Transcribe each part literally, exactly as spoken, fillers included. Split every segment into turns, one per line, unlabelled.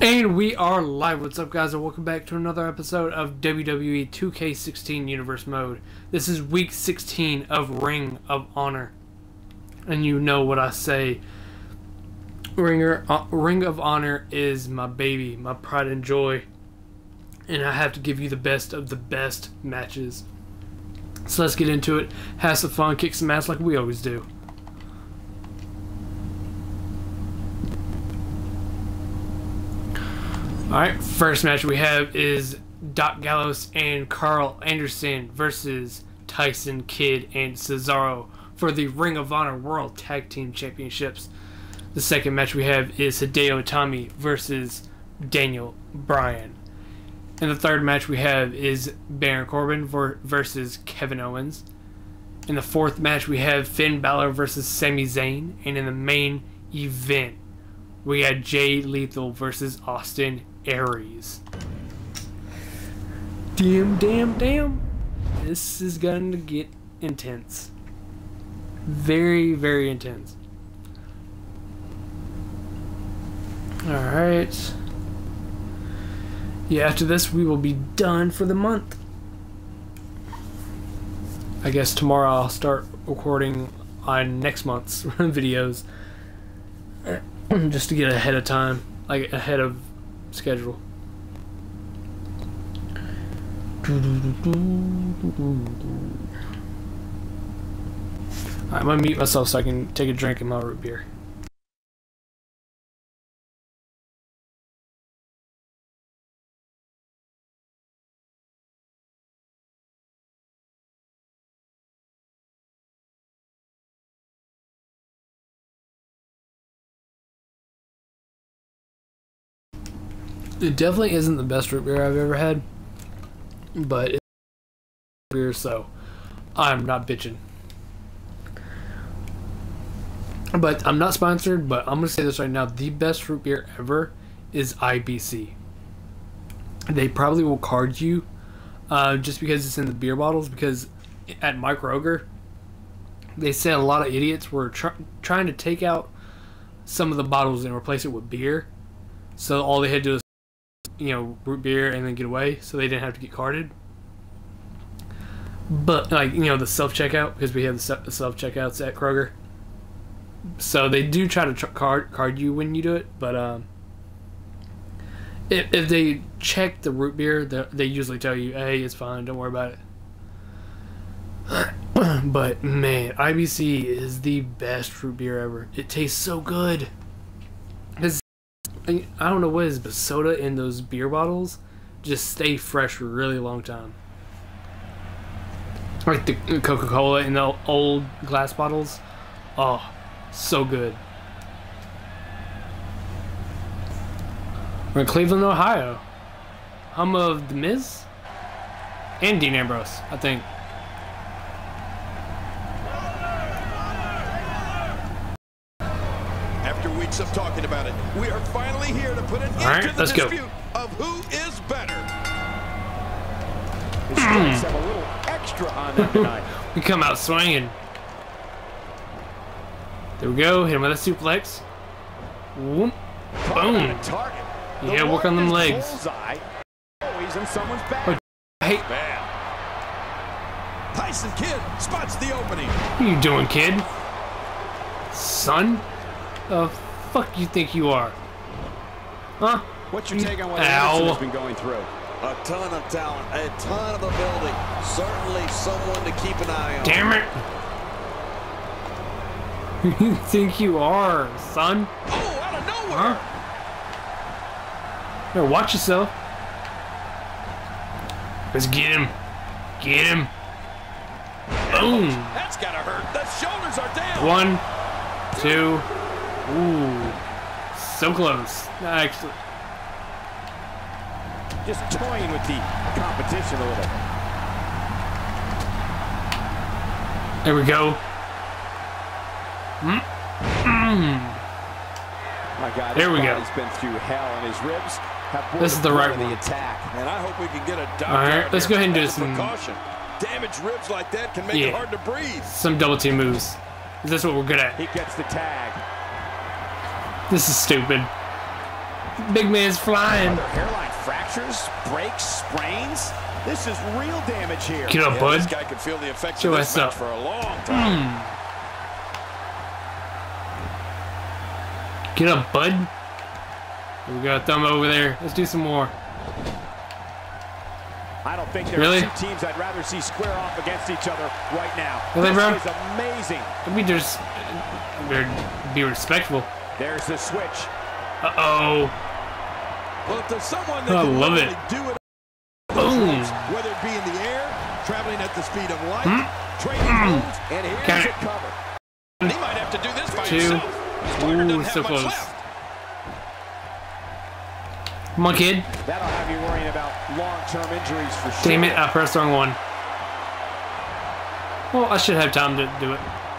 And we are live. What's up, guys, and welcome back to another episode of W W E two K sixteen Universe Mode. This is week sixteen of Ring of Honor. And you know what I say. Ringer, uh, Ring of Honor is my baby, my pride and joy. And I have to give you the best of the best matches. So let's get into it. Have some fun, kick some ass like we always do. Alright, first match we have is Doc Gallows and Carl Anderson versus Tyson Kidd and Cesaro for the Ring of Honor World Tag Team Championships. The second match we have is Hideo Itami versus Daniel Bryan. And the third match we have is Baron Corbin versus Kevin Owens. In the fourth match we have Finn Balor versus Sami Zayn. And in the main event we had Jay Lethal versus Austin Aries. Damn, damn, damn. This is going to get intense. Very, very intense. Alright. Yeah, after this we will be done for the month. I guess tomorrow I'll start recording on next month's videos. Just to get ahead of time. Like, ahead of schedule. Alright, I'm gonna mute myself so I can take a drink of my root beer. It definitely isn't the best root beer I've ever had, but it's beer, so I'm not bitching. But I'm not sponsored, but I'm gonna say this right now: the best root beer ever is I B C. They probably will card you uh, just because it's in the beer bottles. Because at Mike Roger, they said a lot of idiots were try trying to take out some of the bottles and replace it with beer, so all they had to do is, you know, root beer and then get away, so they didn't have to get carded. But, like, you know, the self-checkout, because we have the self-checkouts at Kroger, so they do try to tr card card you when you do it. But um if, if they check the root beer, they usually tell you, hey, it's fine, don't worry about it. But man, I B C is the best root beer ever. It tastes so good. I don't know what it is, but soda in those beer bottles just stay fresh for a really long time. Like the Coca-Cola in the old glass bottles. Oh, so good. We're in Cleveland, Ohio. Home of The Miz and Dean Ambrose, I think.
Of talking about it, we are finally here to put an end to the dispute of who is better.
The Sticks have a little extra on them tonight.
We come out swinging. There we go. Hit him with a suplex. Whoop. Boom. Yeah, work on them legs.
Always in someone's back.
Oh, hey.
Tyson Kidd spots the opening.
What are you doing, kid? Son? The fuck you think you are? Huh?
What's your take on what
Anderson
has been going through?
A ton of talent, a ton of ability. Certainly someone to keep an eye on.
Damn it! You think you are, son?
Oh, out of nowhere!
Huh? Here, watch yourself. Let's get him. Get him. Boom.
That's gotta hurt. The shoulders are down.
One, two. Ooh, so close. Actually,
just toying with the competition a little.
There we go. Mm. Mm.
My God,
there we go.
He's been through hell, and his ribs have
this is the right one.
The attack,
and I hope we can get a doctor.
All right, let's go ahead and do some
precaution. Damaged ribs like that can make
yeah.
it hard to breathe.
Some double team moves. Is this what we're good at?
He gets the tag.
This is stupid. Big man's flying.
Hairline fractures, breaks, sprains. This is real damage here.
Get up,
yeah,
bud.
This guy could feel the effects
Show
of this
us
match
up.
for a long time.
Mm. Get up, bud. We got a thumb over there. Let's do some more.
I don't think there
Really?
are two teams I'd rather see square off against each other right now.
Really,
this
bro?
is amazing.
Let me just be respectful.
There's the switch.
Uh oh.
Well, if there's someone that
I
can
love
really
it.
do it,
Boom.
whether it be in the air, traveling at the speed of light,
Mm.
trading
Mm.
moves,
And here's
Count
a
it.
cover.
he might have to do this by
Two.
himself. His partner
Ooh,
doesn't
so
have much
close.
left.
Come on, kid.
That'll have you worrying about long-term injuries for sure.
Damn it, I pressed the wrong one. Well, I should have time to do it.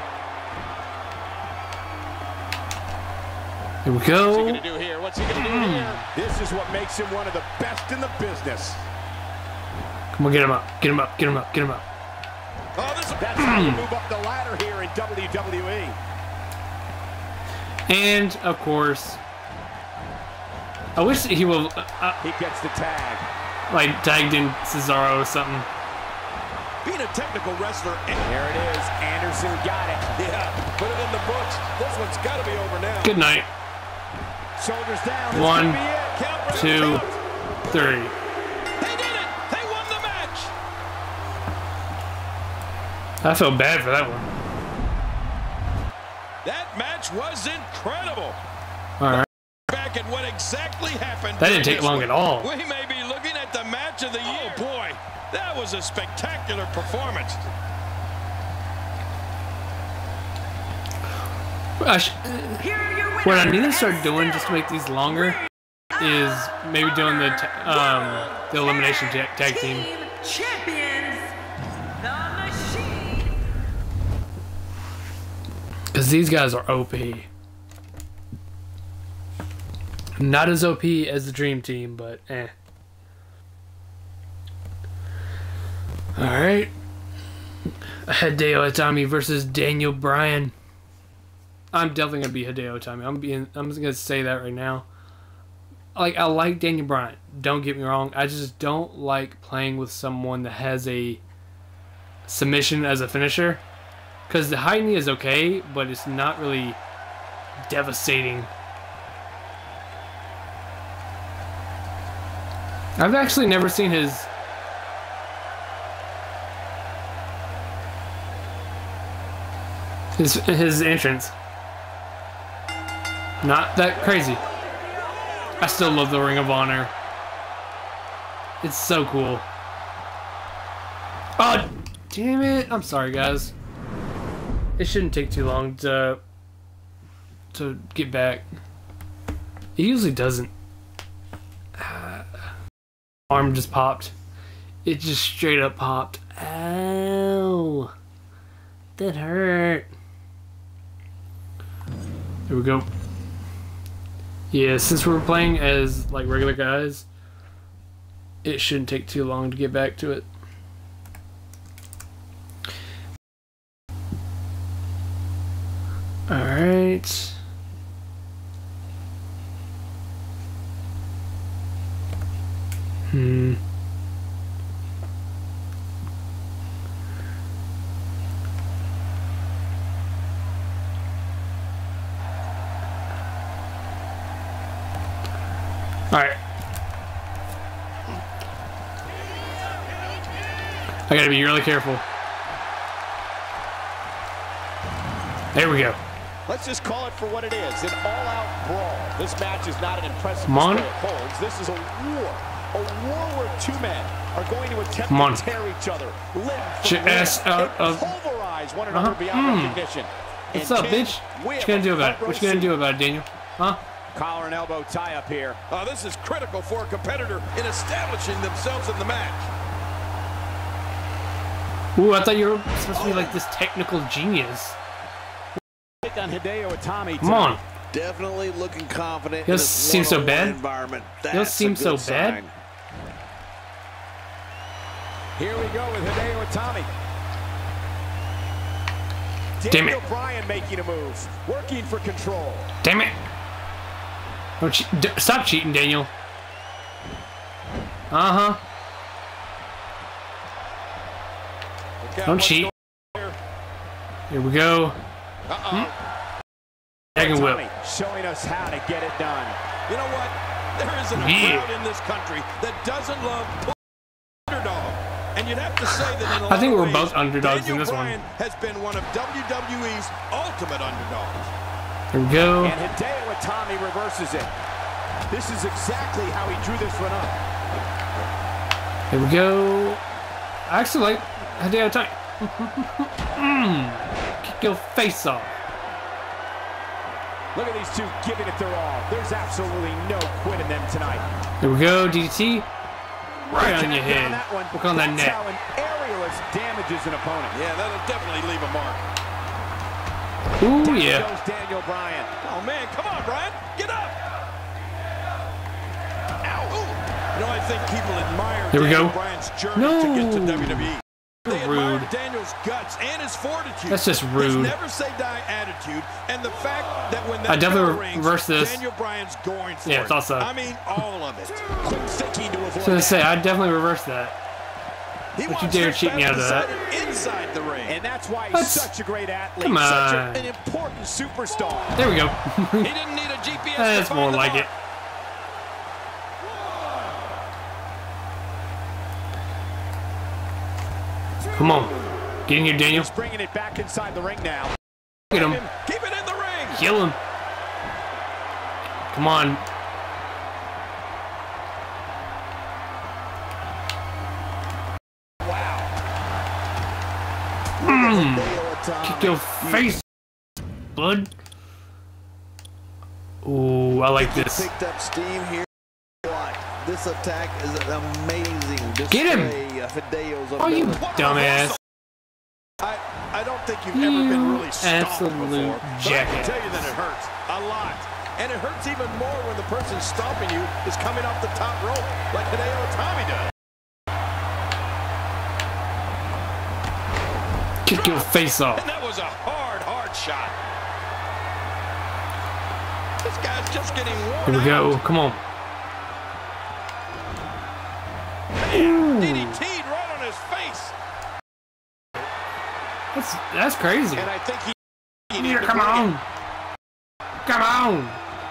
Here we
What's he
go.
gonna do here? What's he gonna do here? This is what makes him one of the best in the business.
Come on, get him up. Get him up. Get him up. Get him up.
Oh, this is
That's how you move up the ladder here in W W E.
And, of course, I wish he will, uh,
He gets the tag.
like, tagged in Cesaro or something.
being a technical wrestler. And
There it is. Anderson got it.
yeah, put it in the books. This one's got to be over now.
Good night.
Shoulders down. This
One,
could be it.
Count for the
two,
count.
three.
They did it. They won the match.
I felt bad for that one.
That match was incredible.
All right.
Back at what exactly happened.
That didn't
during
take
this
long
one.
at all.
We may be looking at the match of the year. Oh boy, that was a spectacular performance.
I sh what I need to start doing just to make these longer is maybe doing the ta um the elimination ta tag team.
Champions, the Machine.
Because these guys are O P. Not as O P as the Dream Team, but eh. Alright. Hideo Itami versus Daniel Bryan. I'm definitely gonna be Hideo Itami. I'm being I'm just gonna say that right now. Like, I like Daniel Bryan. Don't get me wrong. I just don't like playing with someone that has a submission as a finisher. Because the high knee is okay, but it's not really devastating. I've actually never seen his his his entrance. Not that crazy. I still love the Ring of Honor. It's so cool. Oh, damn it! I'm sorry, guys. It shouldn't take too long to to get back. It usually doesn't. Arm just popped. It just straight up popped. Ow. That hurt. Here we go. Yeah, since we're playing as like regular guys, it shouldn't take too long to get back to it. Alright. Hmm. All right. I gotta be really careful. There we go.
Let's just call it for what it is, an all-out brawl. This match is not an impressive
Come on.
display of holds. This is a war. A war where two men are going to attempt
Come on.
to tear each other limb
Get your
from limb,
ass out
and
of-
pulverize one another
Uh-huh.
beyond
Mm.
recognition.
What's
And
up,
King,
bitch?
we
What
have
you gonna
a
do about it?
front
What you gonna
row
do about it, Daniel? Huh?
seat. Collar and elbow tie-up here.
Uh, this is critical for a competitor in establishing themselves in the match.
Ooh, I thought you were supposed to be like this technical genius.
Take on Hideo Itami.
Come on.
Definitely looking confident.
He
in
doesn't
this
seem so
one-on-one
bad.
Environment.
He doesn't
That's a
seem so
good
bad.
sign.
Here we go with Hideo Itami.
Damn
Daniel
it.
Bryan making a move, working for control.
Damn it. Don't che d stop cheating, Daniel. Uh huh. Don't cheat. Here we go.
Uh-oh.
Dragon whip.
Showing us how to get it done.
You know what? There isn't a
Yeah.
crowd in this country that doesn't love underdog. And you'd have to say that in a
I think
lot
we're
of
both
ways,
underdogs
Daniel
in this
Bryan
one.
has been one of W W E's ultimate underdogs.
Here we go.
And Hideo Itami reverses it. This is exactly how he drew this one up.
Here we go. I actually like Hideo Itami. mm. Kick your face off.
Look at these two giving it their all. There's absolutely no quit in them tonight.
Here we go, D D T. Right on your head.
That one.
Look on that
That's
neck.
how an aerialist damages an opponent.
Yeah, that'll definitely leave a mark.
Ooh,
Down
yeah.
goes Daniel Bryan.
Oh, man, come on, Bryan. Get up. Ow. Ooh. You know, I think people admire
Here we
Daniel
go.
Bryan's journey
No.
to get to W W E. They admire
Rude.
Daniel's guts and his fortitude.
That's just
His
rude.
never say die attitude, and the fact that when that
I definitely
bell rings,
reverse this.
Daniel Bryan's going for
Yeah,
it.
it's also-
I mean, all of it. Quick thinking to avoid
So to
that.
say, I'd definitely reverse that.
He
Don't you
wants
dare
this
cheat me
battle
out of that.
decided inside the ring.
And that's why he's
Let's-
such a great athlete.
Come
Such a,
on.
an important superstar.
There we go.
He didn't need a G P S.
That's
to
more
find the
like
mark.
it. Come on. Get in here, Daniel.
He's bringing it back inside the ring now.
Get him.
Keep it in the ring.
Kill him. Come on. Mm. Kick your face, bud. Ooh, I like this.
Picked up steam here. What? This attack is an amazing display
Get him.
of Hideo's
Oh, you
ability.
dumbass.
I, I don't think you've
You
ever been really stomped
absolute
before. But I
jackass.
can tell you that it hurts a lot. And it hurts even more when the person stomping you is coming off the top rope like Hideo Itami does.
Kick your face off.
And that was a hard, hard shot. This guy's just getting worn
Here we go.
out.
Come on.
Man, D D T'd right on his face.
That's that's crazy.
And I think he, he
Here,
needed to
come
bring
on.
it.
Come on.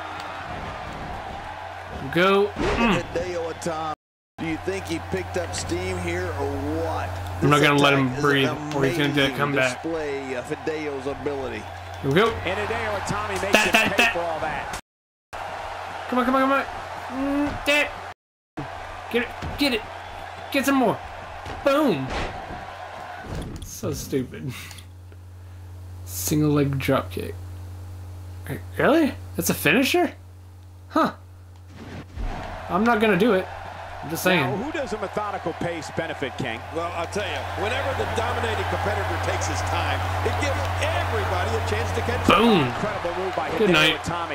Go. Mm.
Hideo Itami. Do you think he picked up steam here or what?
I'm not
This
gonna let him
attack is
breathe,
an
or he's gonna do a
amazing
comeback.
display of Hideo's ability.
Here we go.
And Hideo Itami makes
That-
it
that-
pay
that.
for all that.
Come on, come on, come on. Mm, that. Get it. Get it. Get some more. Boom. So stupid. Single leg drop kick. Really? That's a finisher? Huh. I'm not gonna do it. I'm just saying.
Now, who does a methodical pace benefit, King?
Well, I'll tell you, whenever the dominating competitor takes his time, it gives everybody a chance to catch up.
Boom.
Incredible move by
Good
Hideo
night.
Itami.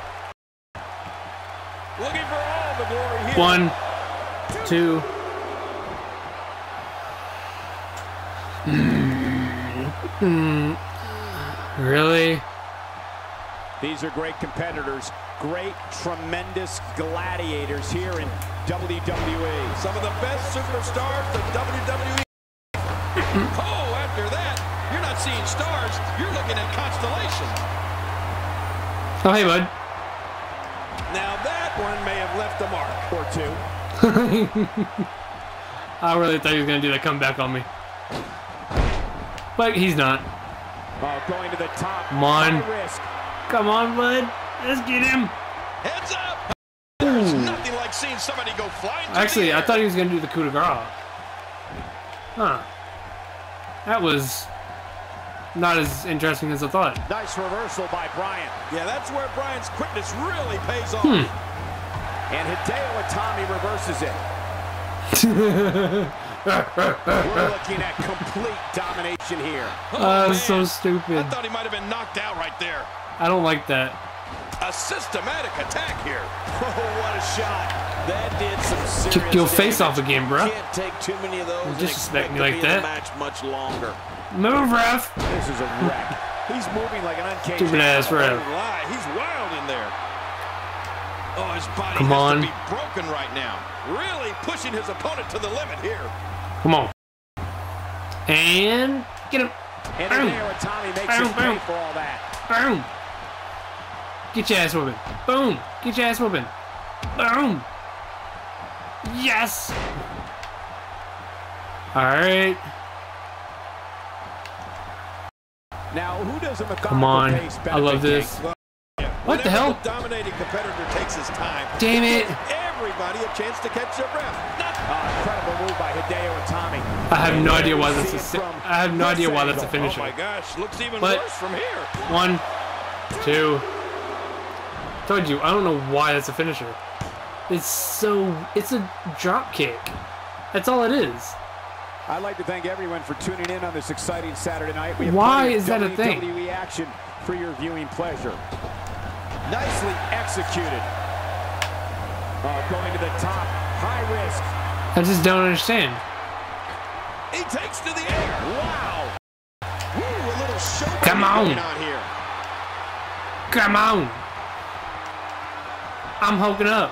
Looking for all the glory here.
One, two. Mm. Really?
These are great competitors, great, tremendous gladiators here in W W E.
Some of the best superstars that W W E. Oh, after that, you're not seeing stars, you're looking at constellations.
Oh, hey, bud.
Now that one may have left a mark.
Or two.
I really thought he was gonna do that comeback on me, but he's not.
Oh, going to the top.
Come on.
High risk.
Come on, bud. Let's get him.
Heads up! There's
Ooh.
nothing like seeing somebody go flying through
Actually,
the
I
air.
thought he was gonna do the coup de grace. Huh. That was not as interesting as I thought.
Nice reversal by Bryan.
Yeah, that's where Bryan's quickness really pays off.
Hmm.
And Hideo Itami reverses it. We're looking at complete domination here.
Uh,
man.
so
I
stupid.
thought he might have been knocked out right there.
I don't like that.
A systematic attack here.
Oh, what a shot. That did some serious
Kick your face
damage.
off again, bro.
Can't take too many of those
Don't
and
disrespect
expect
me
to
like
be in
that.
the match much longer.
Move, ref.
This is a wreck. He's moving like an uncaged
Stupid ass
animal.
ref.
Don't lie, he's wild in there. Oh, his body
Come
has
on.
to be broken right now. Really pushing his opponent to the limit here.
Come on. And get him.
And
Boom.
there, Tommy makes
Boom,
him pay
boom.
for all that.
Boom. Get your ass whooping. Boom. Get your ass whooping. Boom. Yes. All right.
Now, who does a methodical
Come on.
pace
I love
benefit,
this.
King?
What the
Whenever
hell?
The dominating competitor takes his time.
Damn it.
Everybody a chance to catch their breath. Not
Uh, incredible move by Hideo Itami.
I have no
And
idea why
we
that's
see
a.
it
si-
from
I have no
this
idea why that's a
angle.
finisher.
Oh my gosh, looks even
But-
worse from here.
One, two. Told you, I don't know why that's a finisher. It's so. It's a drop kick. That's all it is.
I'd like to thank everyone for tuning in on this exciting Saturday night. We have
Why
plenty of
is that a
W
thing?
W E action for your viewing pleasure. Nicely executed. Uh, going to the top, high risk.
I just don't understand.
He takes to the air. Wow. Woo, a little show
Come on.
going on here.
Come on. I'm hulking up.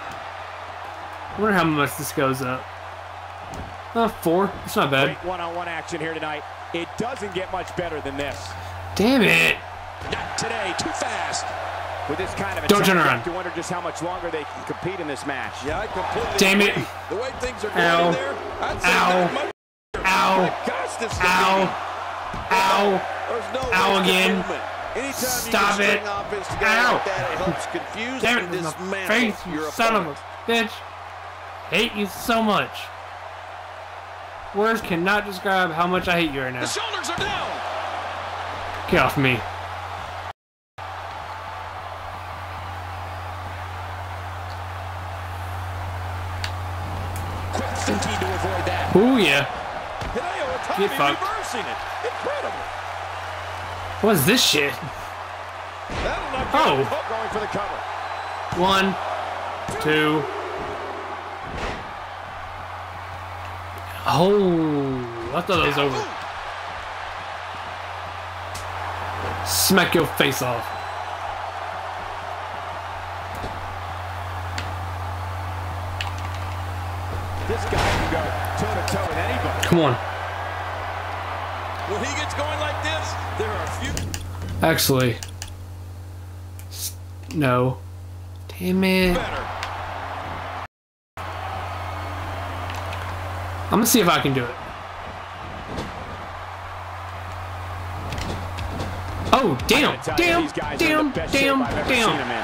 I wonder how much this goes up. Uh, four. It's not bad.
Great one-on-one action here tonight. It doesn't get much better than this.
Damn it.
Not today, too fast.
With this kind of
Don't
attack,
turn
you
around.
have to wonder just how much longer they can compete in this match.
Yeah, I completely
Damn it.
agree. The way things are going
Ow.
there, I'd say
Ow.
not much.
Ow.
My gosh, this is a
Ow.
beating.
Ow.
There's no
Ow
wasted
again.
movement. Anytime
Stop
you can
it.
string offense together
Ow.
like that, it helps confuse
Damn it.
and
In my
dismantle
face,
your
you son of
opponent.
a bitch. Hate you so much. Words cannot describe how much I hate you right now.
The shoulders are down.
Get off me.
Quick thinking to avoid that.
Ooh, yeah.
Hideo Itami
Get fucked.
reversing it. Incredible.
What's this shit?
That'll knock
Oh.
you out.
Going for the cover.
One, two. Oh, I thought that was over. Smack your face off.
This guy can go toe-to-toe with anybody.
Come on.
When he gets going like this, there are a few.
Actually, s- no. Damn it.
Better.
I'm gonna see if I can do it. Oh, damn,
I tell you,
damn,
these guys are in
damn,
the best shape
damn,
I've ever seen
damn.
them in.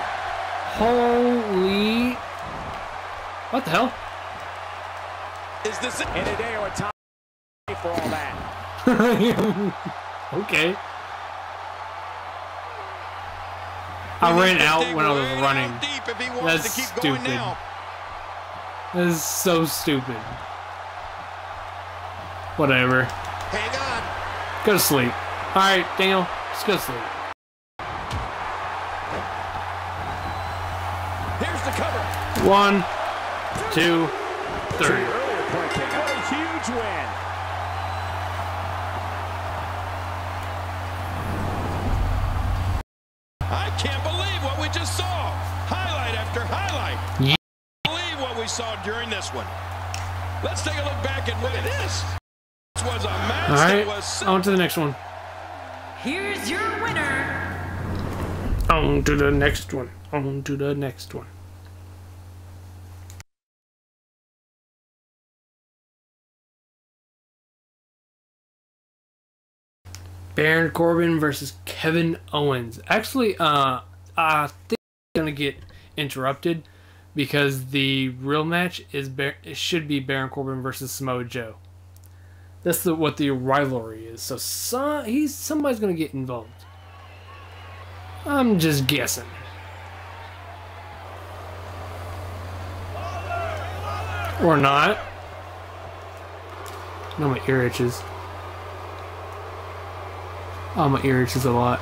Holy. What the hell?
Is this it?
And Hideo Itami for all that.
Okay. I ran out when I was running.
Deep if he wants
That's
to keep going
stupid.
now.
This is so stupid. Whatever.
Hang on.
Go to sleep. Alright, Daniel, just go to sleep.
Here's the cover.
One, two,
To
three.
the earlier point, King. What a huge win.
I can't believe what we just saw. Highlight after highlight.
Yeah.
I can't believe what we saw during this one. Let's take a look back and look at this. This was a match
Alright,
that was
on to the next one.
Here's your winner,
On to the next one. On to the next one. Baron Corbin versus Kevin Owens. Actually, uh, I think it's gonna get interrupted because the real match is Bar- it should be Baron Corbin versus Samoa Joe. That's the, what the rivalry is. So some, he's somebody's gonna get involved. I'm just guessing. Or not. No, my ear itches. Oh, my ear itches a lot.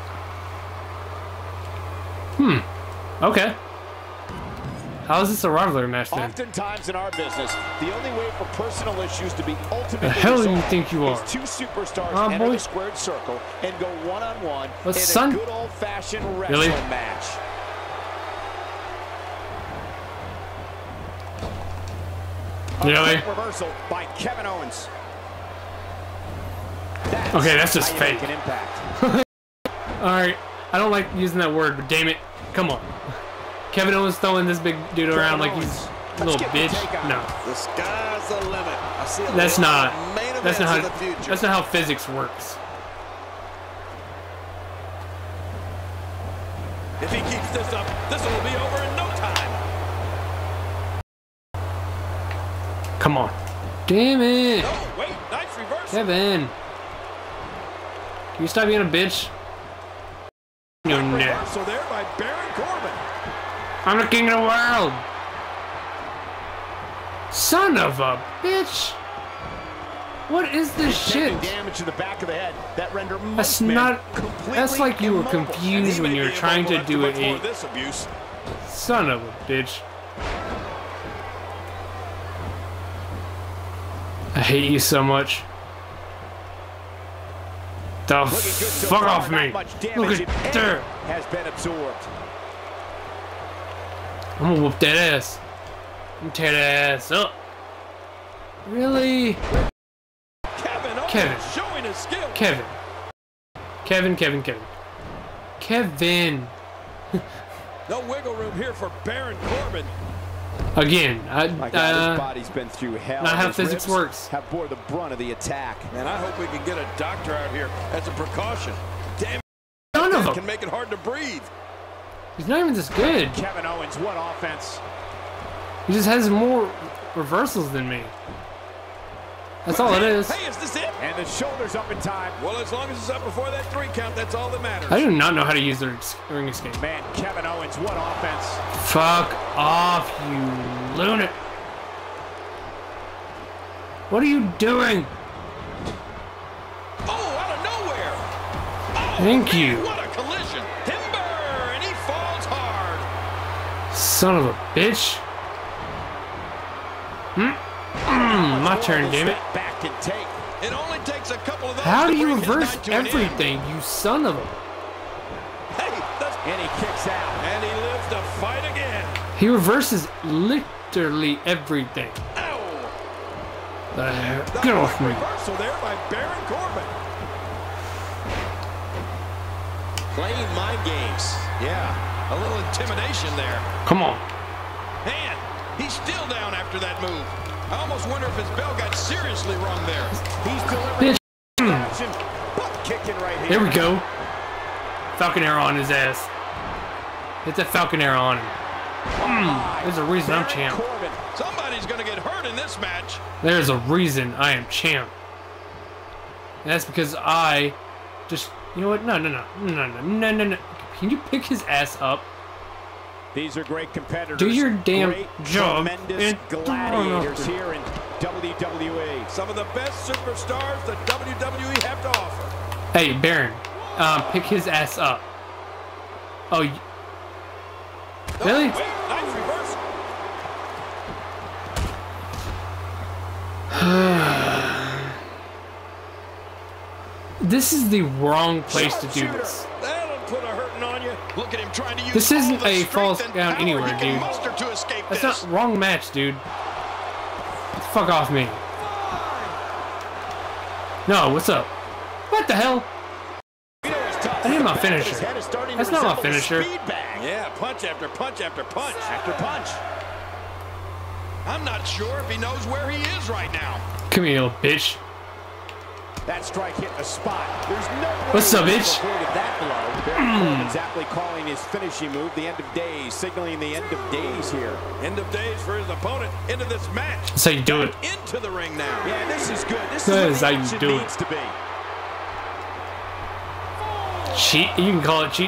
Hmm. Okay. How is this a rivalry match then?
Oftentimes in our business, the only way for personal issues to be ultimately
The hell do you
resolved
think you
is
are?
two superstars
Oh,
enter
boy.
the squared circle and go one-on-one
What,
in
son?
a good old-fashioned wrestling
Really?
match.
Really?
Reversal by Kevin Owens.
That's okay, that's just fake. Alright, I don't like using that word, but damn it. Come on. Kevin Owens throwing this big dude Kevin around Owens. Like he's a little bitch. No.
The sky's the limit. I see a
that's not. That's not how.
The
that's not how physics works.
If he keeps this up, this will be over in no time.
Come on. Damn it.
No, wait, nice reversal.
Kevin. Can you stop being a bitch? No, no.
Reversal there by Baron Corbin.
I'm the king of the world. Son of a bitch. What is this shit?
Damage to the back of the head. That render
that's not. That's like you were confused when you were trying to do it. A
this abuse.
Son of a bitch. I hate you so much. The fuck off me! Look at there.
Has been absorbed.
I'm gonna whoop that ass. I'm gonna tear that ass up. Really?
Kevin,
Kevin.
Showing his skill.
Kevin. Kevin, Kevin, Kevin. Kevin.
No wiggle room here for Baron Corbin.
Again, I,
My God,
uh,
his body's been through hell.
not how
His
physics
ribs
works.
Have bore the brunt of the attack.
Man, I hope we can get a doctor out here as a precaution. Damn,
None of them
can make it hard to breathe.
He's not even this good.
Kevin Owens, what offense?
He just has more reversals than me. That's all it is.
Hey, is this it?
And the shoulder's up in time.
Well, as long as it's up before that three count, that's all that matters.
I do not know how to use the ring escape.
Man, Kevin Owens, what offense?
Fuck off, you lunatic. What are you doing?
Oh, out of nowhere. Oh,
Thank
man,
you.
What a collision. Timber, and he falls hard.
Son of a bitch. Hmm? Mm, my turn, damn it.
Back and take.
It only takes a couple of those.
How
to
do you
bring his
reverse
night to an
everything, you son of a...
Hey, that's...
And he kicks out.
And he lives to fight again.
He reverses literally everything.
Ow.
The hell?
The
Get off me.
reversal there by Baron Corbin. Playing mind games. Yeah, a little intimidation there.
Come on.
Man, he's still down after that move. I almost wonder if his bell got seriously wrong there.
He's delivering
Bitch.
action. Butt kicking right here.
There we go. Falcon arrow on his ass. Hit that Falcon arrow on him. Mm, there's a reason I'm champ.
Corbin.
Somebody's going to get hurt in this match.
There's a reason I am champ. And that's because I just... You know what? No, no, no. No, no, no, no, no. Can you pick his ass up?
These are great competitors.
Do your damn
great,
job.
Tremendous gladiators here in W W E.
Some of the best superstars that W W E have to offer.
Hey, Baron. Um, pick his ass up. Oh, y really?
Oh, wait, nice reversal.
This is the wrong place to do this.
That'll put a hurting on you. Look at him trying to use
This isn't
all the
a
strength
falls
and
down
power
anywhere,
he can
dude.
muster to escape
That's
this.
not wrong match, dude. Fuck off me. No, what's up? What the hell? I need my finisher. That's not my finisher.
Yeah, punch after punch after punch after punch. I'm not sure if he knows where he is right now.
Come here, little bitch.
That strike hit the spot. There's no way
What's up,
he
bitch?
avoided that blow. Baron Corbin exactly calling his finishing move the end of days, signaling the end of days here.
End of days for his opponent into this match.
That's how you do it.
Into the ring now.
Yeah, this is good. This
That
is
is
what
how you
action
do it.
needs to be.
Cheat? You can call it cheat.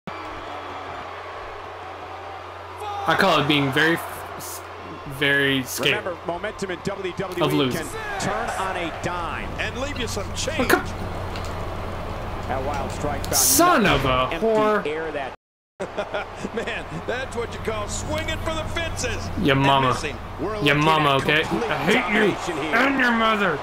I call it being very, very scared.
Remember, momentum in W W
Of
E
losing.
can turn on a dime.
And leave you some change.
Come-
That wild strike found
Son of a
nothing but
whore.
empty air that
Man, that's what you call swinging for the fences.
Your
And
mama.
missing.
We're
Your
looking
mama,
at
okay?
complete
I hate you
domination here.
and your mother.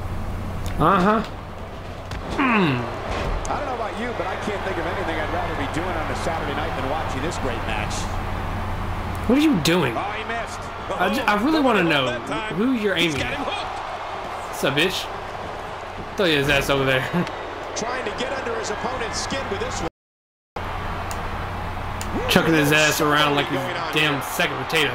Uh-huh. Hmm.
I don't know about you, but I can't think of anything I'd rather be doing on a Saturday night than watching this great match.
What are you doing?
Oh, he missed.
I, j I really want to know who you're aiming at. What's up, bitch? Throw his ass over there.
Trying to get under his opponent's skin with this one.
Chucking his ass around like he's damn sack of potatoes.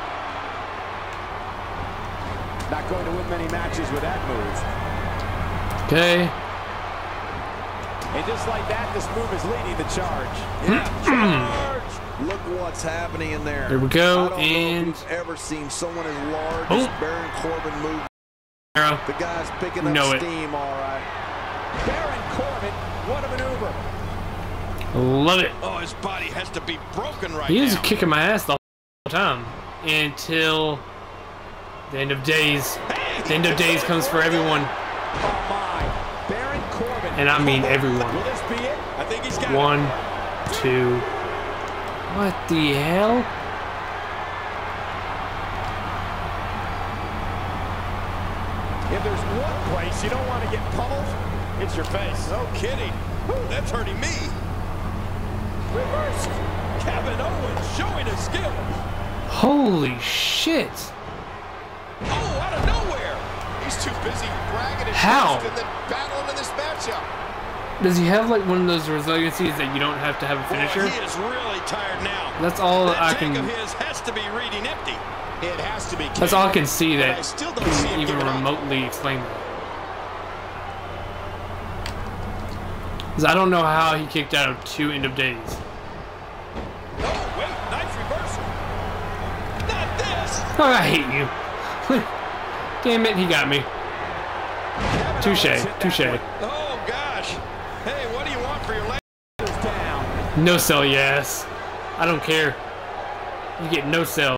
Not going to win many matches with that move.
Okay.
And just like that, this move is leading the charge.
Yeah, charge! Look what's happening in there.
There we go,
I don't
and
know if you've ever seen someone as large
boom.
as Baron Corbin move.
Arrow.
The guy's picking up
Know it.
steam, all right.
Baron Corbin, what a maneuver.
Love it.
Oh, his body has to be broken right
He is
now.
kicking my ass the whole time until the end of days. The end of days comes for everyone,
Oh my. Baron Corbin.
and I mean everyone.
Will this be it?
I think he's got it.
One, two. What the hell?
If there's one place you don't want to get pummeled, it's your face.
No kidding. Whew, that's hurting me. Reverse. Kevin Owens showing his skills.
Holy shit!
Oh, out of nowhere. He's too busy bragging and
How?
boasting than battling in this matchup.
Does he have like one of those resiliencies that you don't have to have a finisher?
Boy, he is really tired now.
That's all
that
I
tank
can.
of his has to be reading empty. It has to be.
That's all I can see
But I
that
still don't see
can
him
even
giving up.
remotely explain that. 'Cause I don't know how he kicked out of two end of days.
Oh, wait, nice reversal. Not this.
Oh, I hate you. Damn it, he got me. Touche, touche.
Oh, gosh. Hey, what do you want for your leg?
Down.
No sell, yes. I don't care. You get no sell.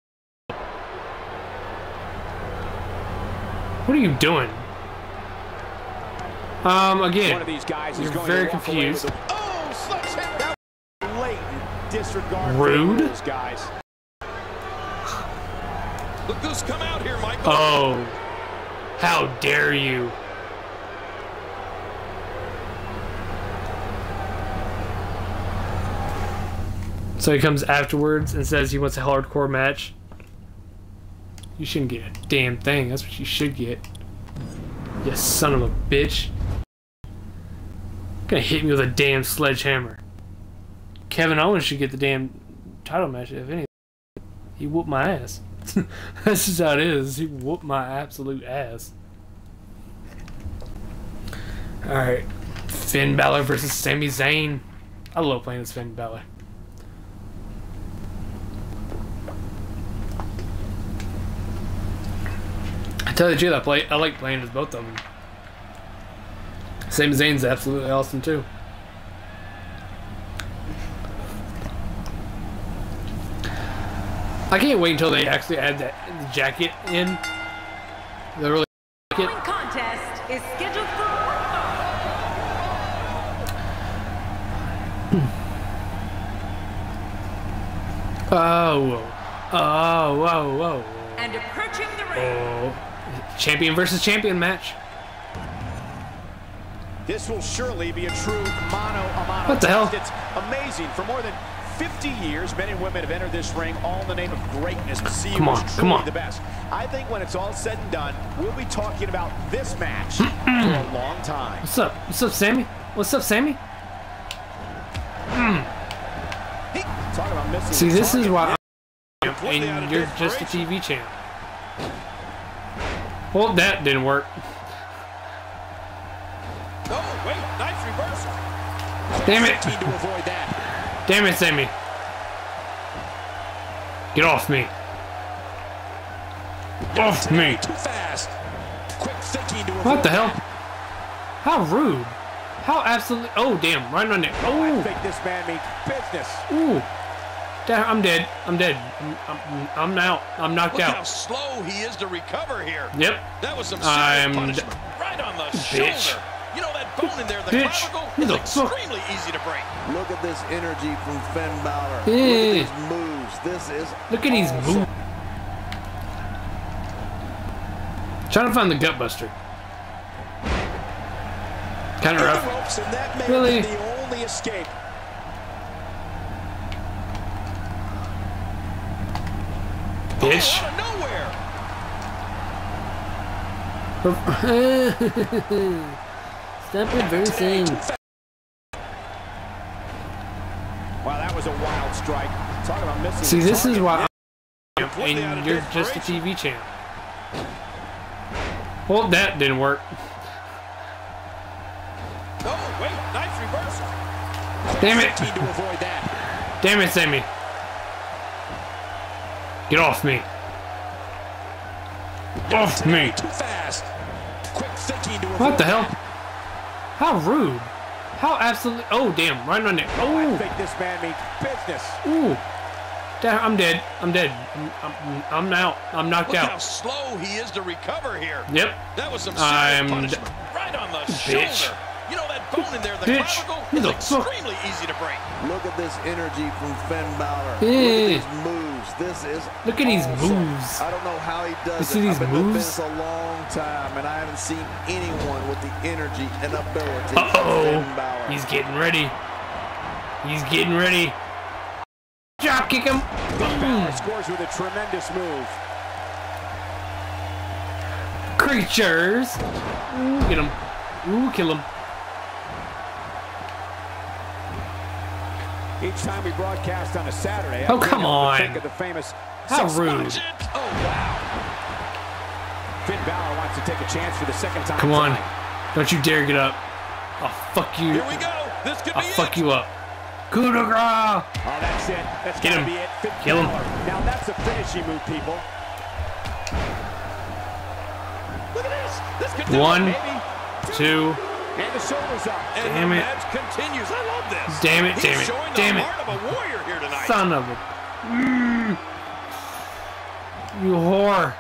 What are you doing? Um,
One
again,
of these guys is
you're
going
very
to walk away
confused.
with a
Oh, sledgehammer.
blatant disregard
Rude?
for those guys.
Look who's come out here, Michael.
Oh, how dare you? So he comes afterwards and says he wants a hardcore match. You shouldn't get a damn thing. That's what you should get. You son of a bitch. Gonna hit me with a damn sledgehammer. Kevin Owens should get the damn title match, if anything. He whooped my ass. That's just how it is. He whooped my absolute ass. Alright. Finn Balor versus Sami Zayn. I love playing as Finn Balor. I tell you the truth, I play I like playing as both of them. Sami Zayn's absolutely awesome too. I can't wait until they actually add that jacket in. The really
The following contest is scheduled for
Oh, whoa. Oh, whoa, whoa.
and approaching the ring.
Oh. Champion versus champion match.
This will surely be a true mano a mano.
What the hell?
It's amazing. For more than fifty years, men and women have entered this ring all in the name of greatness to see
Come
who
on,
is
come
truly
on.
the best. I think when it's all said and done, we'll be talking about this match for a long time.
What's up? What's up, Sammy? What's up, Sammy?
Talk about missing
See,
the
this is
target.
why
Completely out
I'm,
of
and you're just a
desperation.
T V channel. Well, that didn't work.
Oh, wait, nice reversal.
Damn it.
Need to avoid that.
Damn it, Sammy. Get off me. Off me.
Too fast. Quick thinking to avoid
What the hell?
that.
How rude. How absolutely. Oh, damn. Right on there.
I
Oh.
think this man means business.
Ooh. Damn, I'm dead. I'm dead. I'm, I'm, I'm out. I'm knocked
Look how
out.
slow he is to recover here.
Yep.
That was some serious
I'm
punishment. Right on the
Bitch.
shoulder. You know that bone in there, the
Bitch.
clavicle,
Who
is
the fuck?
extremely easy to break.
Look at this energy from Finn Balor.
Yeah.
Look at these moves. This is
Look at these
awesome.
moves. Trying to find the gut buster. Kind of
The
rough.
ropes, and that may
Really?
be the only escape.
bitch.
Oh, out of nowhere.
Stop reversing.
Wow, that was a wild strike. Talk about missing.
See, this is
target.
why
Completely out
and
of
you're just a T V channel. Well, that didn't work.
Oh, wait, nice reversal.
Damn it.
Keen to avoid that.
Damn it, Sammy. Get off me. Off me.
Too fast.
Quick thinking to avoid
What the hell?
that.
How rude. How absolutely. Oh, damn. Right on there.
I
Oh.
think this man means business.
Ooh. Da- I'm dead. I'm dead. I'm, I'm, I'm out. I'm knocked
Look how
out.
slow he is to recover here.
Yep.
That was some
I'm
serious
d-
punishment. Right on the
Bitch.
shoulder. You know that bone in there, the
Bitch.
clavicle,
Who
is
the fuck?
extremely easy to break.
Look at this energy from Finn Balor.
Yeah.
Look at these moves. This is
Look at these
awesome.
moves.
I don't know how he does
You see
it.
these
I've been doing
moves?
this a long time, and I haven't seen anyone with the energy and ability
Uh
of Finn
oh.
Balor.
He's getting ready. He's getting ready. Drop kick him.
Balor
Boom.
scores with a tremendous move.
Creatures. Ooh, get him. Ooh, kill him.
Each time we broadcast on a Saturday,
Oh,
I
come
can't help but
on.
Think of the famous
How
six-
rude.
Watch it. Oh, wow.
Finn Balor wants to take a chance for the second time.
Come on.
tonight.
Don't you dare get up. I'll fuck you.
Here we go. This could
I'll
be
fuck
it.
you up. Coup de grace.
Oh, that's it. That's
Get
gotta
him.
be it. Finn
Kill him.
Balor. Now that's a finishing move, people.
Look at this. This could do
One,
it, baby.
two.
And the shoulders up.
And
Damn
the
it.
match continues. I love this.
Damn it,
He's
damn it,
showing
damn
the
it.
heart of a warrior here tonight.
Son of a. Mm. You whore.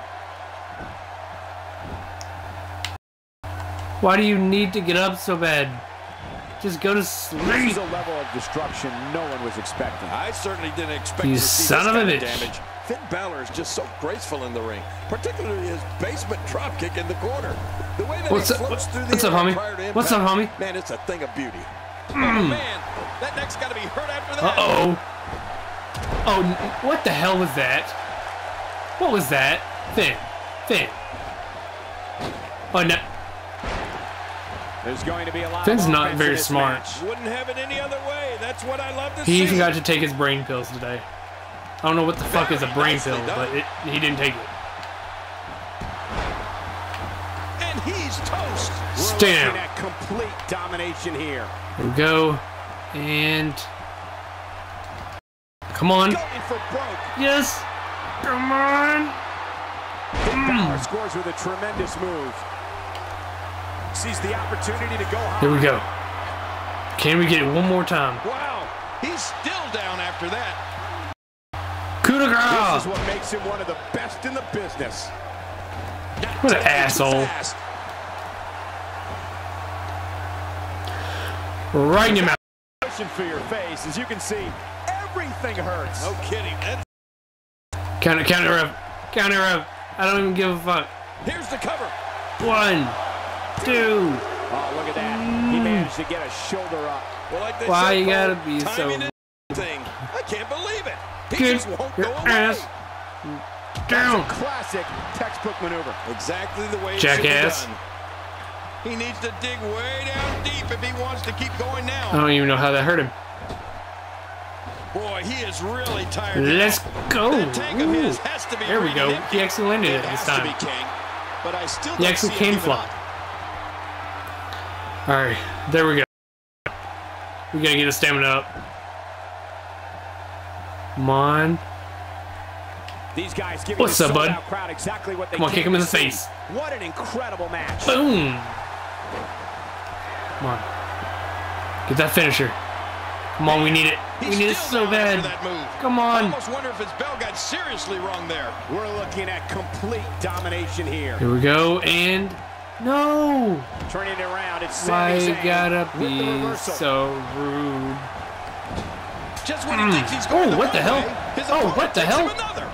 Why do you need to get up so bad? Just go to
This
sleep.
is a level of destruction no one was expecting.
I certainly didn't expect
You
to see
son
this
of a
kind
bitch.
damage. Finn Balor is just so graceful in the ring, particularly his basement drop kick in the corner. The way that
What's
he
up-
floats through the
what's up,
air
homie?
prior to
What's up,
impact,
homie?
Man, it's a thing of beauty. Oh man, that neck's got to be hurt after that.
Uh oh. Oh, n- what the hell was that? What was that? Finn. Finn. Oh no.
There's going to be a lot
Finn's
of
not
offense in
very
this
smart.
match.
Wouldn't have it any other way. That's what I love to
He
see.
forgot to take his brain pills today. I don't know what the fuck is a
Very
brain
nicely
pill,
done.
but it, he didn't take it.
And he's toast.
We're
Stay
looking
down.
at complete domination here.
Here we go. And come on.
Going for broke.
Yes. Come on.
Finn Balor scores with a tremendous move. Sees the opportunity to go high.
Here we go. Can we get it one more time?
Wow, he's still down after that.
Coup de
This
grace.
is what makes him one of the best in the business. Not
What an
taking too
asshole.
fast.
Right in your mouth.
Pushing for your face. As you can see, everything hurts.
No kidding. That's,
Counter, counter up. Counter up. I don't even give a fuck.
here's the cover.
One. Two.
Oh, look at that. He managed to get a shoulder up.
Well, like they
Why
say,
you gotta
Cole,
be so
timing is thing. I can't believe it. He
Get
just won't
your
go away.
ass down.
Classic textbook maneuver.
Exactly the way it
Jackass.
should be done. He needs to dig way down deep if he wants to keep going
I
now.
don't even know how that hurt him.
Boy, he is really tired.
Let's
now.
go.
That tank of
Ooh.
his has to be
There we
breathing
go.
empty.
He actually landed it
It
this
has to
time.
be King, but I still
He
don't
actually
see
can
him giving
fly.
up.
Alright, there we go. We gotta get his stamina up. Come on.
These guys giving
What's
the
up, bud?
sold-out crowd exactly what they
Come on, kick
came
him in
to
the
see.
face.
What an incredible match.
Boom! Come on. Get that finisher. Come on, we need it.
He's
We need it
still
so
down after
bad.
that move.
Come
I
on.
almost wonder if his bell got seriously wrong there.
We're looking at complete domination here.
Here we go, and no!
Turning it around, it's
Why
Sami
you
Zayn
gotta
with the
be
reversal.
so rude?
Just when he thinks he's going
Oh,
the
what the
one
hell?
way, his
Oh,
opponent
what the
takes
hell?
him another.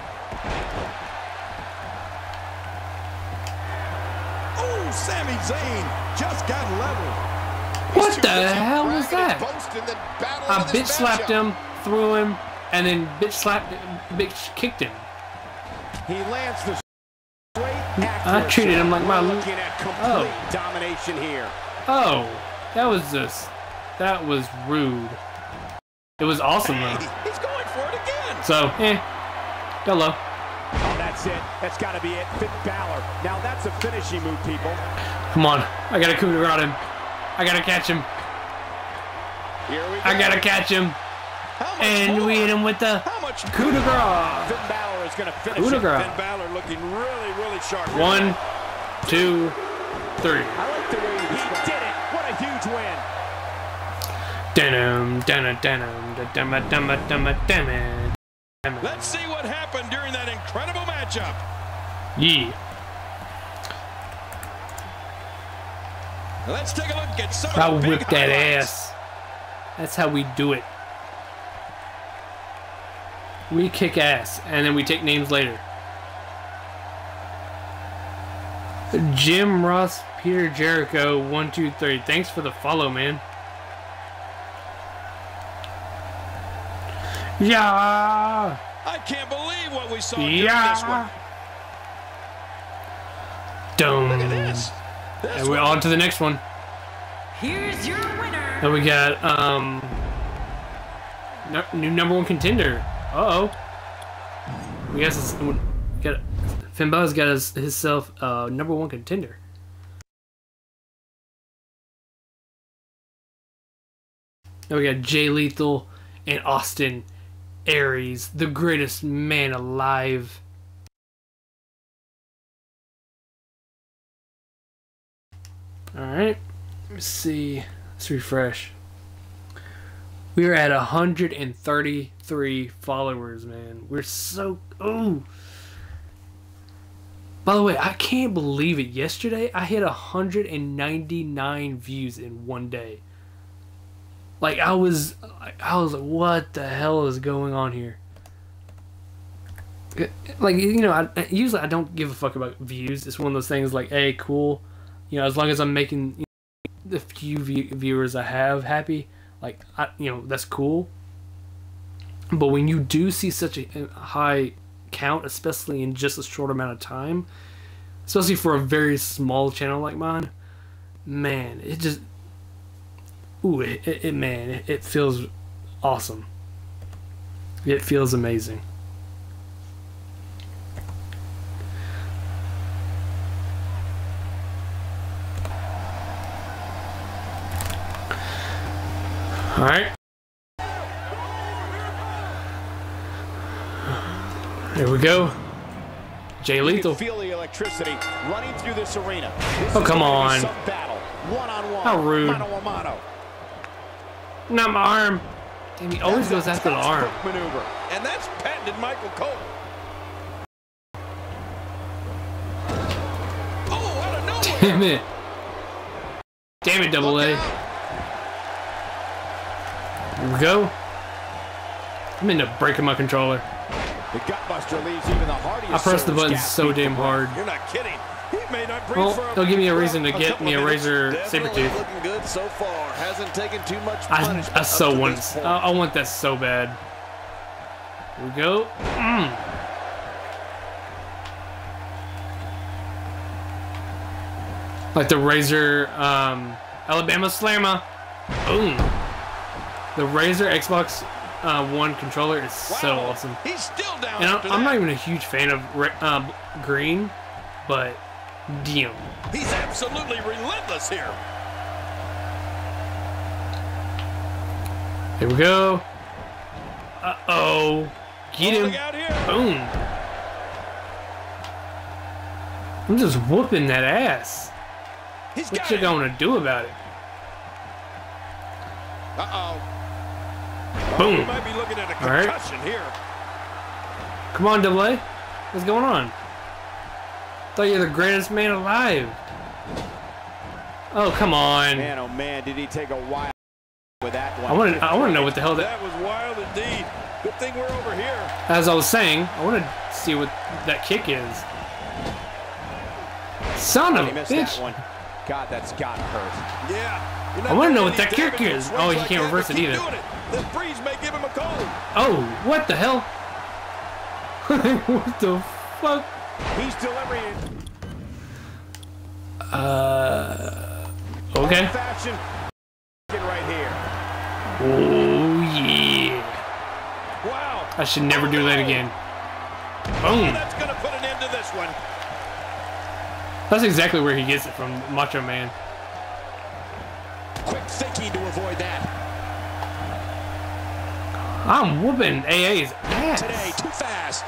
Oh, Sami Zayn just got leveled.
What the hell was that? I bitch slapped him, threw him, and then bitch slapped, bitch kicked him.
He lands the straight
I treated him like my.
looking at complete
Oh.
domination here.
Oh, that was just. That was rude. It was awesome though.
He's going for it again.
So, eh. Go low.
Oh, that's it. That's got to be it. Finn Balor. Now that's a finishing move, people.
Come on. I gotta coup de grace him. I gotta catch him.
Here we go.
I gotta catch him.
How much
And
more?
we hit him with the
How much
coup de grace.
Finn Balor is going to finish
Coup de
it.
grace.
Finn Balor looking really, really sharp.
One, two, three.
I like the way he did it. What a huge win.
Denim, denim, denim, denim, denim, denim, denim.
Let's see what happened during that incredible matchup.
Yeah.
Let's take a look at some
I
of the big
whip that
highlights.
ass. That's how we do it. We kick ass, and then we take names later. Jim Ross, Peter Jericho, one, two, three. Thanks for the follow, man. Yeah.
I can't believe what we saw during this
Yeah.
one. Look at
Dum.
this. This
And we're
one-
on to the next one.
Here's your winner.
And we got um no, new number one contender. Uh oh. We got this, we got Finn Balor's got his, himself uh number one contender. Then we got Jay Lethal and Austin Aries, the greatest man alive. All right. Let's see. Let's refresh. We are at one hundred thirty-three followers, man. We're so... Ooh. By the way, I can't believe it. Yesterday, I hit one hundred ninety-nine views in one day. Like, I was... I was like, what the hell is going on here? Like, you know, I, usually I don't give a fuck about views. It's one of those things like, hey, cool. You know, as long as I'm making... You know, the few view viewers I have happy, like, I, you know, that's cool. But when you do see such a high count, especially in just a short amount of time, especially for a very small channel like mine, man, it just, ooh, it, it, it man, it, it feels awesome. It feels amazing. All right. Here we go. Jay
You
Lethal.
can feel the electricity running through this arena. This
Oh,
is
come
going to be
on.
some battle. One on one.
How rude.
Mano a mano.
Not my arm. Damn, he always goes after the arm.
Maneuver.
And that's patented Michael Cole. Oh, out of nowhere.
Damn it. Damn it, double A.
Look out.
Here we go. I'm into breaking my controller.
The gutbuster leaves even the hardiest.
I press the
souls
buttons
gasping
so damn
for breath.
hard.
You're not kidding. He may not breathe
Well,
for a,
they'll give me a
for
reason to
a
get
couple
me a
of minutes.
Razor
Definitely
Sabretooth.
looking good so far. Hasn't taken too much
I,
punishment
I
up
so
to
want
this
I,
point.
I want that so bad. Here we go. Mm. Like the Razor um, Alabama Slammer. Boom. The Razor Xbox uh, One controller is so
Wow.
awesome.
He's still down
And
after
I'm, I'm
that.
not even a huge fan of re- uh, green, but damn.
He's absolutely relentless here.
Here we go. Uh-oh. Get
Holding
him.
out here.
Boom. I'm just whooping that ass.
He's
What
got
you
it.
gonna do about it?
Uh-oh.
Boom.
We might be looking at a
All right.
concussion here.
Come on, Double A. What's going on? Thought you're the greatest man alive. Oh, come on.
Man, oh man, did he take a while with that one?
I want to. I want to know what the hell that.
That was wild indeed. Good thing we're over here.
As I was saying, I want to see what that kick is. Son of
He
a
missed
bitch.
that one. God, that's got to hurt.
Yeah. You're not
I wanna
doing
know what
any
that kick
damage with
is.
swings
Oh, he
like
can't
that,
reverse
but
it
keep
either.
doing it. The freeze may give him a cold.
Oh, what the hell? What the fuck?
He's delivering.
Uh. Okay.
Fashion right here.
Oh yeah.
Wow.
I should never do that again. Boom.
That's gonna put an end to this one.
That's exactly where he gets it from, Macho Man.
Quick thinking to avoid that.
I'm whooping A A's ass.
Today, too fast.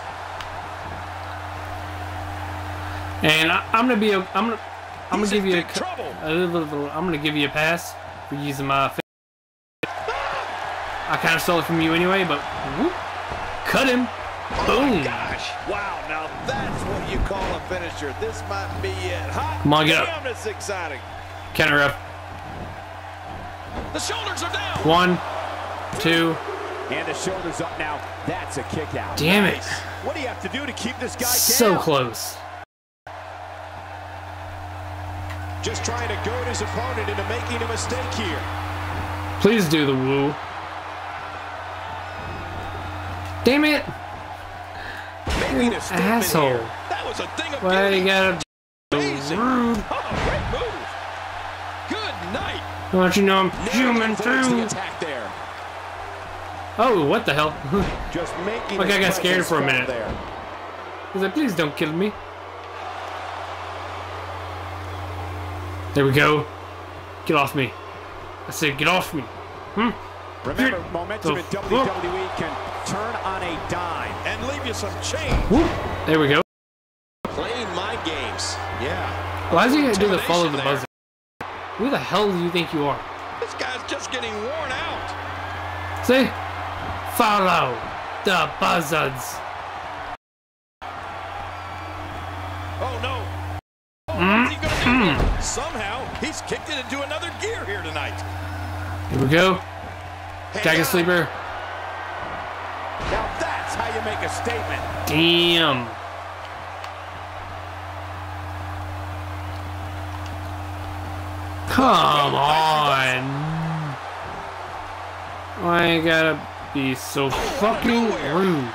And I, I'm gonna be a, I'm gonna, I'm
He's
gonna give
in
you a,
big trouble.
a little, little, I'm gonna give you a pass for using my. I kind of stole it from you anyway, but whoop, cut him. Boom.
Gosh.
Wow, now that's what you call a finisher. This might be it. Hot
Come on, get
damn,
up.
that's exciting.
Counter ref.
The shoulders are down.
One, two.
And the shoulders up now. That's a kick out.
Damn it.
What do you have to do to keep this guy
So
down?
close.
Just trying to goad his opponent into making a mistake here.
Please do the woo. Damn it.
Making a statement
Asshole.
here. That was a thing of
Why
beauty.
you gotta be
Amazing.
so rude?
Oh, great move. Good night.
Don't you know I'm
Never
human
avoids the
too?
attack there.
Oh, what the hell?
Just making
Like I got
his
scared for a
presence
minute.
felt there.
He's like, please don't kill me. There we go. Get off me. I said, get off me. Hmm?
Remember,
Here-
momentum
the
in W W E can turn on a dime.
And leave you some change.
Whoop. There we go.
Playing my games. Yeah.
Why does he do the follow the
Intimidation
buzzer? Who the hell do you think you are?
This guy's just getting worn out.
See? Follow the buzzards.
Oh, no. Oh,
Mm,
what's he gonna do? Somehow, he's kicked it into another gear here tonight.
Here we go.
Hey,
Dragon
guy.
Sleeper.
Now that's how you make a statement.
Damn. Come on. Why you gotta be so fucking rude?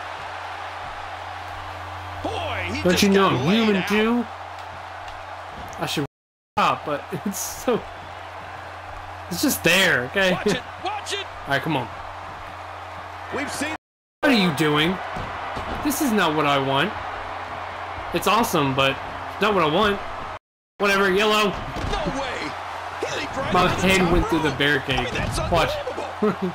Boy, he
Don't
just
you know
got
I'm
laid
human
out.
too? I should stop, but it's so. It's just there, okay?
Watch it. Watch it.
Alright, come on.
We've seen
What are you doing? This is not what I want. It's awesome, but it's not what I want. Whatever, yellow.
No way. He leaped right
My
over the
head
top
went through the
rope.
barricade.
I mean, that's
Watch.
unbelievable.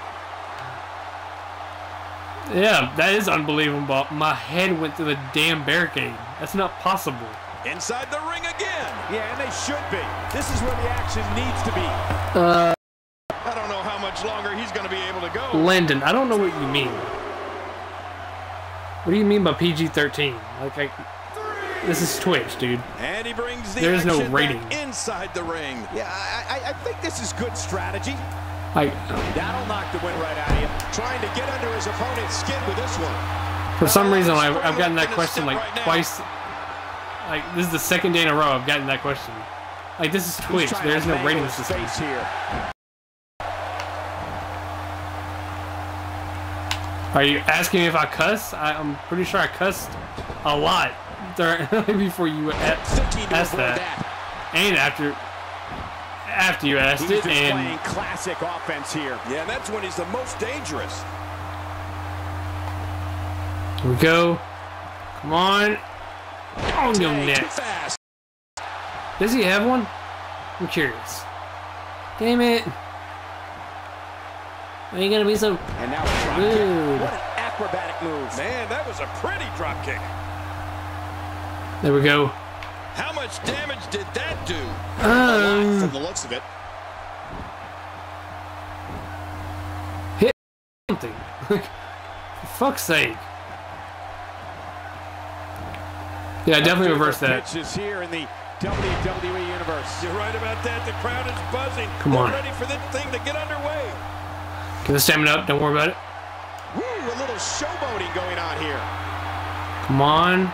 Yeah, that is unbelievable. My head went through the damn barricade. That's not possible.
Inside the ring again.
Yeah, and they should be. This is where the action needs to be.
Uh,
I don't know how much longer he's going to be able to go.
Landon, I don't know what you mean. What do you mean by P G thirteen? Like, I, this is Twitch, dude.
And he brings the
There is no
action
rating.
back inside the ring.
Yeah, I, I, I think this is good strategy.
Like,
That'll knock the wind right out of you.
Trying to get under his opponent's skin with this one.
for some reason, I've, I've gotten that
Gonna
question
step
like
right now.
twice. Like, this is the second day in a row I've gotten that question. Like, this is Twitch.
Trying
There's
to
no
mangle
rating
his
system.
face here.
Are you asking me if I cuss? I, I'm pretty sure I cussed a lot during, before you a-
Thinking to
asked
avoid
that.
that.
And after after you asked
He's
it,
displaying
and
classic offense here.
Yeah, and that's when he's the most dangerous.
here we go. Come on. On your
Hey, too
neck.
fast.
Does he have one? I'm curious. Damn it. Are you gonna be so
And now a drop
rude?
kick. What an acrobatic move.
Man, that was a pretty drop kick.
There we go.
How much damage did that do?
Um,
From the looks of it.
something. For fuck's sake. Yeah, definitely reverse that.
Pitches here in the W W E universe.
You're right about that. The crowd is buzzing.
Come
They're
on.
ready for this thing to get underway.
Get the stamina up. Don't worry about it.
Woo, a little showboating going on here.
Come on.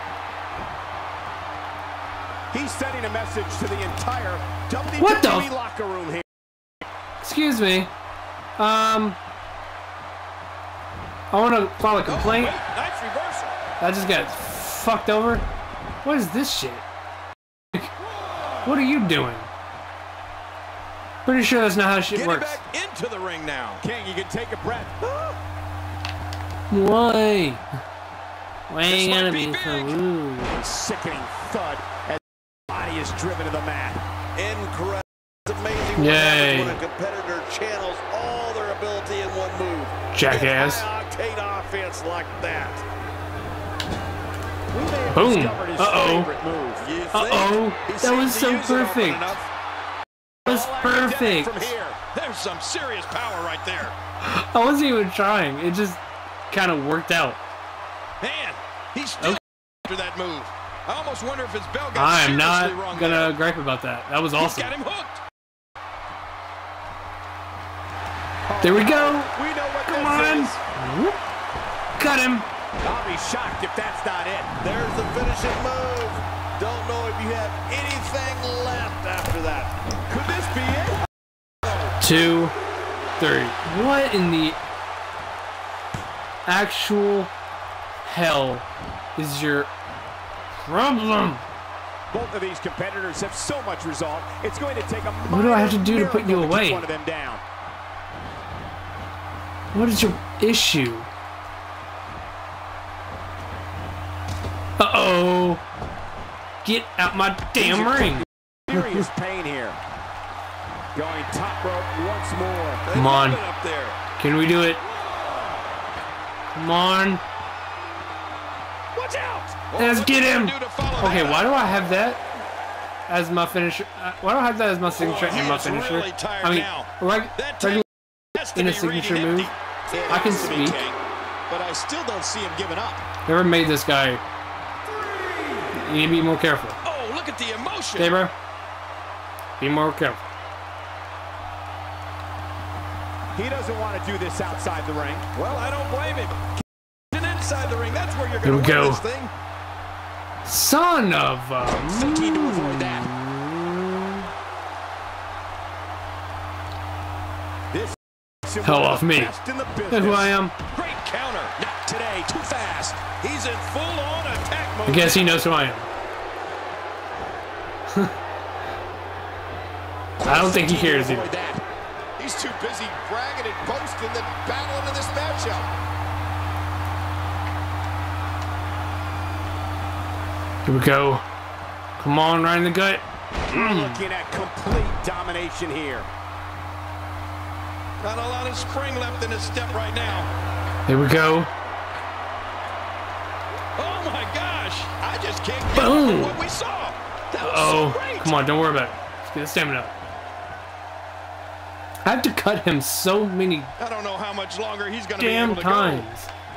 He's sending a message to the entire W W E
What the-
locker room here.
Excuse me. Um. I want to file a
Oh,
complaint.
wait, nice reversal.
I just got fucked over? What is this shit? What are you doing? Pretty sure that's not how shit
Getting
works.
back into the ring now.
King, you can take a breath.
Why? Why
This
ain't
might
gonna
be
be
big.
so rude?
Sickening thud as the body is driven to the mat.
Incredible. It's amazing what
Yay.
happens when a competitor channels all their ability in one move.
Jackass.
High-octane offense like that.
We may have
Boom.
discovered his
Uh-oh.
favorite move.
You think?
Uh-oh.
He
That
seems
was
to
so
use it often
perfect.
enough.
That was perfect.
From here.
There's some serious power right there.
I wasn't even trying. It just kind of worked out.
Man, he's still
Okay.
after that move. I almost wonder if his bell got
I am
seriously
not
wrong
gonna
there.
gripe about that. That was
He's
awesome.
got him hooked.
There we go.
We know what
Come
this
on.
is.
Whoop. Cut him.
I'll be shocked if that's not it.
There's the finishing move. Don't know if you have anything left after that.
Could this be it?
Two, three. What in the actual hell is your problem?
Both of these competitors have so much resolve. It's going to take a
What do I have to do to put you
miracle
away?
keep one of them down.
What is your issue? Uh-oh. Get out my damn ring.
Serious pain here. Going top rope once more.
They
Come on.
love it up there.
Can we do it? Come on.
Watch out!
Well,
Let's
what's
get
he
him.
gonna do to follow
Okay,
that
why
up?
do I have that as my finisher? Uh, why do I have that as my signature
Boy,
and my
he is
finisher?
really tired
I mean,
now.
right,
That
regular
Has to
in a
be
signature
reading
move.
empty.
I can
Has to be,
speak.
King, but I still don't see him giving up.
Never made this guy. You need to be more careful.
Oh, look at the emotion.
Okay, bro? Be more careful.
He doesn't want to do this outside the ring.
Well, I don't blame him. And inside the ring, that's where you're
Here
going
we
to win
go.
this thing.
Son of a...
The key to avoid that. This
Hell off me.
Best in the
Know who
business.
I am?
Great counter. Not today. Too fast. He's in full-on attack mode.
I guess he knows who I am. I don't think he cares either.
Avoid that.
He's too busy bragging and boasting than battling in this matchup.
Here we go. Come on, right in the gut.
Looking at complete domination here.
Not a lot of spring left in his step right now.
Here we go.
Oh my gosh! I just can't get
Boom.
over what we saw. That was
Oh,
so great.
come on, don't worry about it. Let's get the stamina. I have to cut him so many
I don't know how much longer he's going to be
damn
able to
times.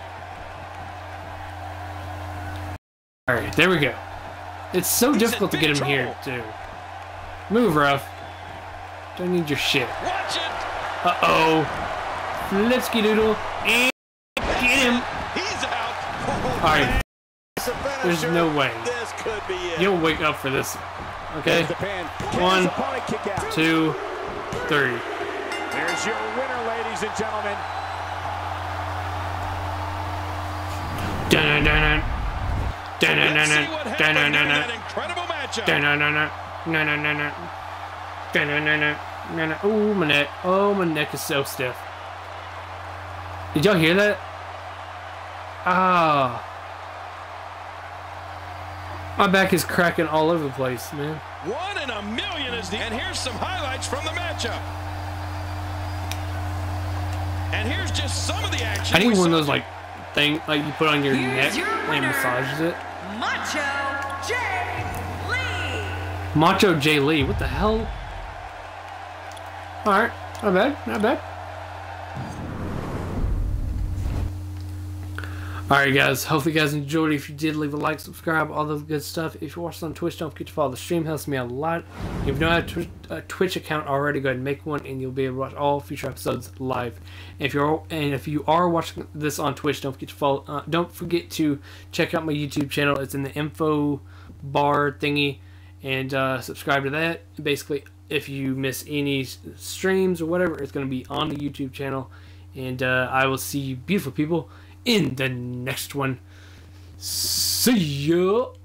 Alright, there we go. It's so
He's
difficult to
in
get him
big
here, too. Move, ref. Don't need your shit.
go. Watch it.
Uh-oh. Flipsky doodle. And get him.
He's out.
Alright,
It's a
there's
finisher.
no way.
This could be it.
You'll wake up for this. Okay?
There's the pin. Can
One,
his opponent kick out?
Two, three.
There's your winner, ladies and gentlemen.
Dun-dun-dun-dun.
Let's see
Dun-dun-dun-dun.
what happens during
Dun-dun-dun-dun.
that incredible matchup.
Dun-dun-dun-dun. Dun-dun-dun-dun. Dun-dun-dun-dun. Dun-dun. Oh, my neck. Oh, my neck is so stiff. Did y'all hear that? Ah. My back is cracking all over the place, man.
One in a million is the... And here's some highlights from the matchup. And here's just some of the action.
I need
we
one of
saw.
those, like, thing, like you put on your
Here's
neck
your
and
winner.
massages it.
Macho Jay Lee.
Macho Jay Lee. What the hell? Alright. Not bad. Not bad. Alright guys, hopefully you guys enjoyed it. If you did, leave a like, subscribe, all the good stuff. If you're watching on Twitch, don't forget to follow the stream. It helps me out a lot. If you don't have a Twitch, a Twitch account already, go ahead and make one and you'll be able to watch all future episodes live. If you're and if you are watching this on Twitch, don't forget to follow uh, don't forget to check out my YouTube channel. It's in the info bar thingy, and uh, subscribe to that. Basically, if you miss any streams or whatever, it's going to be on the YouTube channel. And uh, I will see you beautiful people in the next one. See ya.